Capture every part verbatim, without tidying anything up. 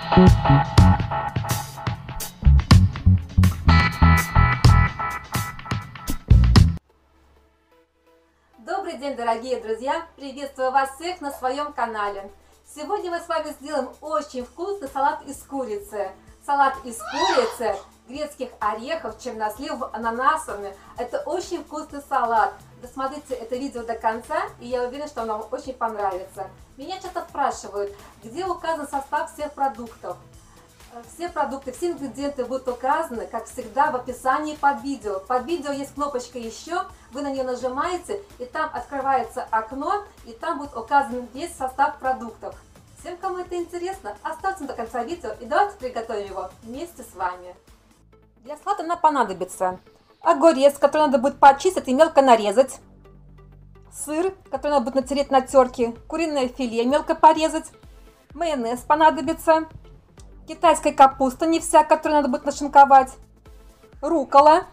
Добрый день, дорогие друзья! Приветствую вас всех на своем канале. Сегодня мы с вами сделаем очень вкусный салат из курицы. Салат из курицы, грецких орехов, черносливов, ананасами. Это очень вкусный салат. Досмотрите это видео до конца, и я уверена, что оно вам очень понравится. Меня часто спрашивают, где указан состав всех продуктов. Все продукты, все ингредиенты будут указаны, как всегда, в описании под видео. Под видео есть кнопочка «Еще», вы на нее нажимаете, и там открывается окно, и там будет указан весь состав продуктов. Всем, кому это интересно, оставьте до конца видео, и давайте приготовим его вместе с вами. Для салата нам понадобится огурец, который надо будет почистить и мелко нарезать, сыр, который надо будет натереть на терке, куриное филе мелко порезать, майонез понадобится, китайская капуста, не вся, которую надо будет нашинковать, руккола,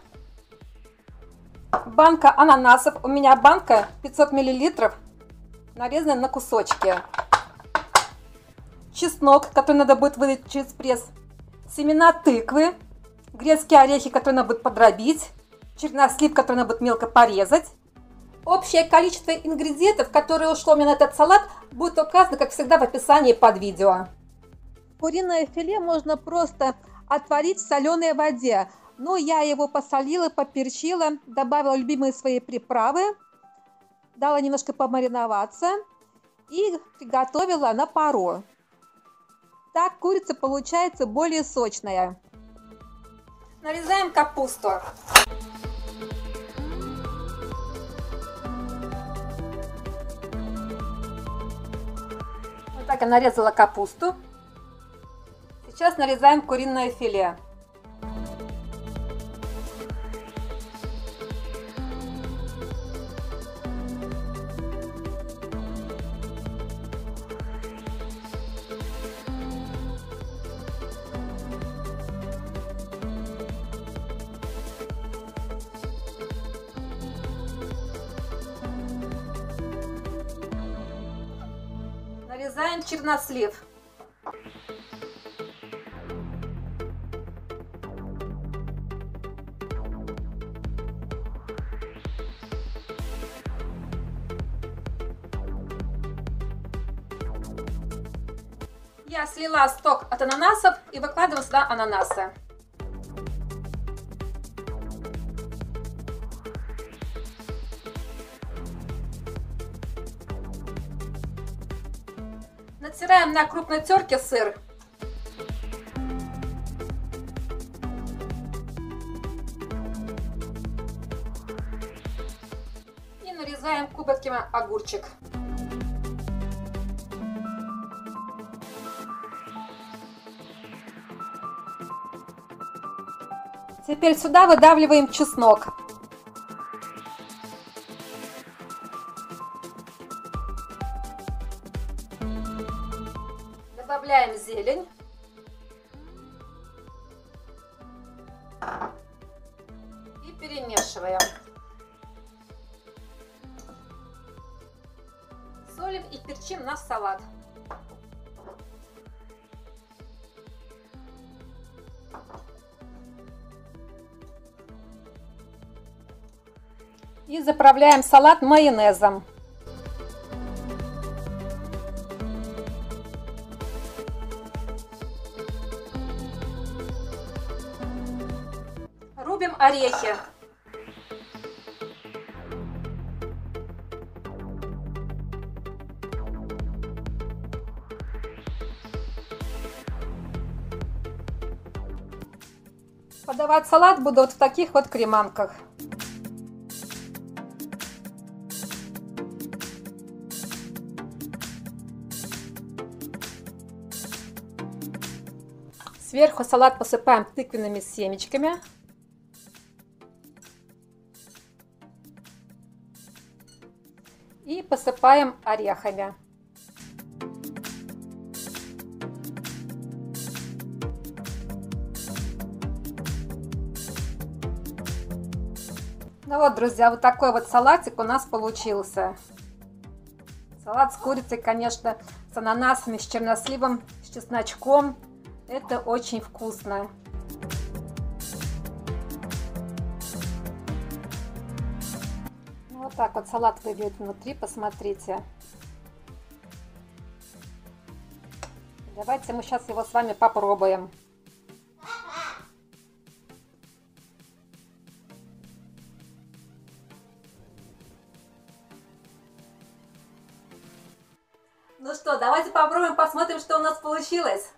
банка ананасов, у меня банка пятьсот миллилитров, нарезанная на кусочки, чеснок, который надо будет выдать через пресс, семена тыквы, грецкие орехи, которые надо будет подробить, чернослив, который надо будет мелко порезать. Общее количество ингредиентов, которое ушло мне на этот салат, будет указано, как всегда, в описании под видео. Куриное филе можно просто отварить в соленой воде. Но я его посолила, поперчила, добавила любимые свои приправы, дала немножко помариноваться и приготовила на пару. Так курица получается более сочная. Нарезаем капусту. Вот так я нарезала капусту. Сейчас нарезаем куриное филе. Нарезаем чернослив. Я слила сок от ананасов и выкладываю сюда ананасы. Натираем на крупной терке сыр. И нарезаем кубиками огурчик. Теперь сюда выдавливаем чеснок. Добавляем зелень. И перемешиваем. Солим и перчим наш салат. И заправляем салат майонезом. Рубим орехи. Подавать салат буду вот в таких вот креманках. Сверху салат посыпаем тыквенными семечками. И посыпаем орехами. Ну вот, друзья, вот такой вот салатик у нас получился. Салат с курицей, конечно, с ананасами, с черносливом, с чесночком. Это очень вкусно. Ну, вот так вот салат выглядит внутри, посмотрите. Давайте мы сейчас его с вами попробуем. Ну что, давайте попробуем, посмотрим, что у нас получилось.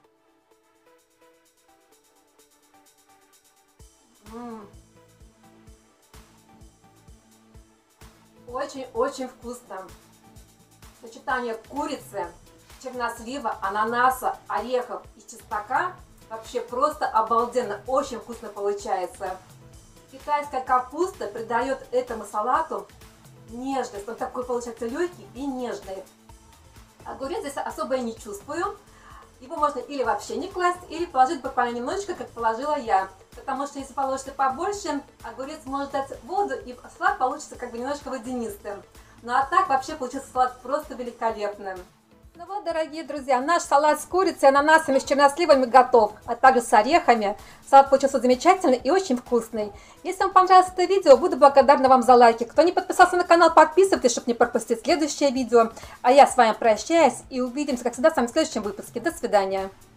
Очень-очень вкусно. Сочетание курицы, чернослива, ананаса, орехов и чеснока вообще просто обалденно, очень вкусно получается. Китайская капуста придает этому салату нежность, он такой получается легкий и нежный. Огурец здесь особо я не чувствую. Его можно или вообще не класть, или положить буквально немножечко, как положила я. Потому что если положите побольше, огурец может дать воду, и салат получится как бы немножко водянистым. Ну а так вообще получился салат просто великолепным. Ну вот, дорогие друзья, наш салат с курицей, ананасами, с черносливами готов, а также с орехами. Салат получился замечательный и очень вкусный. Если вам понравилось это видео, буду благодарна вам за лайки. Кто не подписался на канал, подписывайтесь, чтобы не пропустить следующее видео. А я с вами прощаюсь и увидимся, как всегда, с вами в следующем выпуске. До свидания.